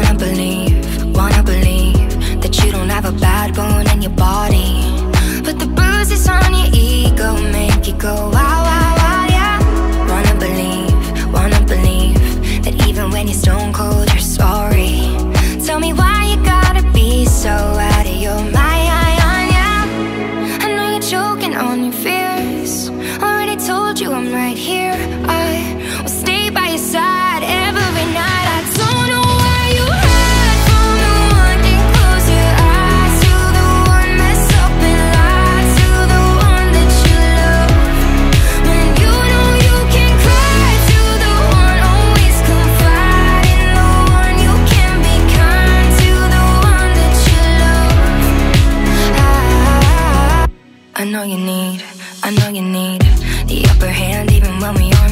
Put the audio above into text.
wanna believe that you don't have a bad bone in your body, but the bruises on your ego make you go wow, wow, wow, yeah. Wanna believe that even when you're stone cold, you're sorry. Tell me why you gotta be so out of your mind, yeah. I know you're choking on your fears. Already told you I'm right here. I will stay by your side every night. I don't know why you hide from the one and close your eyes to the one mess up and lie to the one that you love. When you know you can cry to the one, always confide in the one. You can be kind to the one that you love. I know you need the upper hand even when we aren't